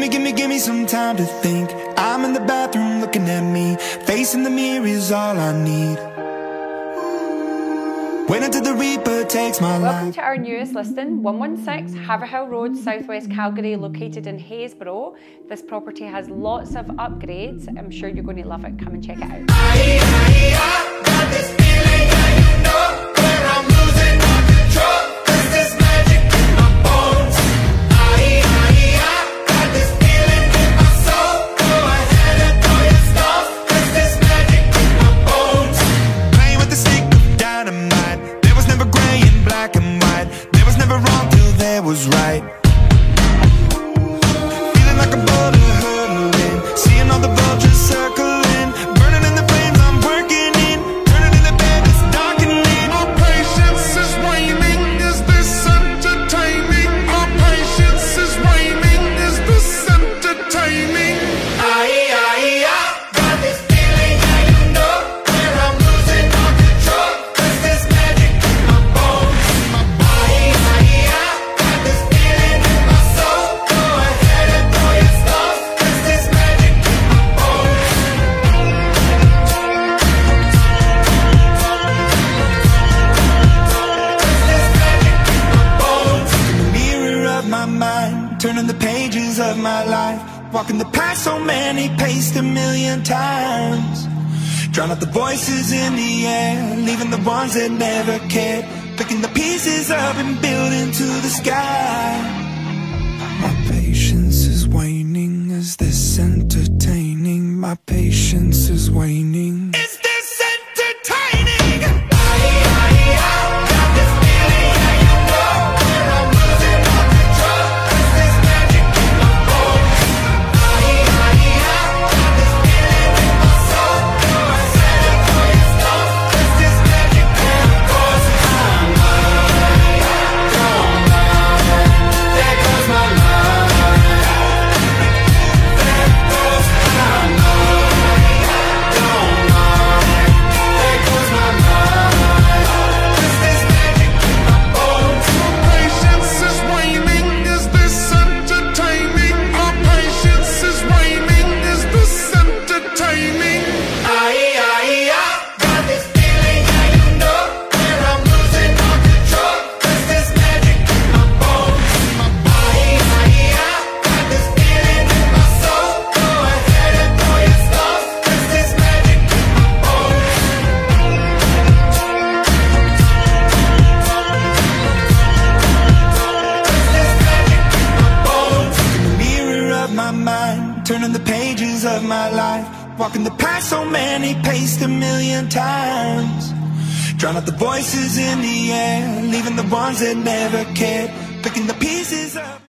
Give me some time to think. I'm in the bathroom looking at me. Facing the mirror is all I need. Wait until the Reaper takes my life. Welcome to our newest listing, 116 Haverhill Road, southwest Calgary, located in Haysboro. This property has lots of upgrades. I'm sure you're going to love it. Come and check it out. I got this feeling, yeah, you know, where I'm losing all control. 'Cause there's magic in my bones. I got this feeling in my soul. Go ahead and throw your stuff. 'Cause there's magic in my bones. Playing with the stick of dynamite. There was never gray and black and white. There was never wrong till there was right. Feeling like a boulder hurtling. Seeing all the vultures circling. Burning in the flames I'm working in. Turning in the bed, it's darkening. My patience is waning. Is this entertaining? My patience is waning. Is this entertaining? I got this feeling, yeah, you know, where I'm losing all control. 'Cause there's magic in my bones. I got this feeling in my soul. Go ahead and throw your stuff. 'Cause there's magic in my bones. In the mirror of my mind, turning the pages of my life. Walking the path so many paced a million times. Drown out the voices in the air, leaving the ones that never cared. Picking the pieces up and building to the sky. My patience is waning. Is this entertaining? My patience is waning. Is this entertaining? I got this feeling, yeah, you know, where I'm losing all control. 'Cause there's magic in my bones. I got this feeling in my soul. Go ahead and throw your stuff. 'Cause there's magic in my bones. There goes my mind. There goes my mind. Don't mind. There goes my mind. 'Cause there's magic in my bones. My patience is waning. Is this entertaining? My patience is waning. Is this entertaining? I got this feeling, yeah, you know, where I'm losing all control. 'Cause there's magic in my bones. I got this feeling in my soul. Go ahead and throw your stuff. 'Cause there's magic in my bones. There's magic in my bones. In the mirror of my mind, turning the pages of my life. Walking the path so many paced a million times. Drown out the voices in the air, leaving the ones that never cared. Picking the pieces up.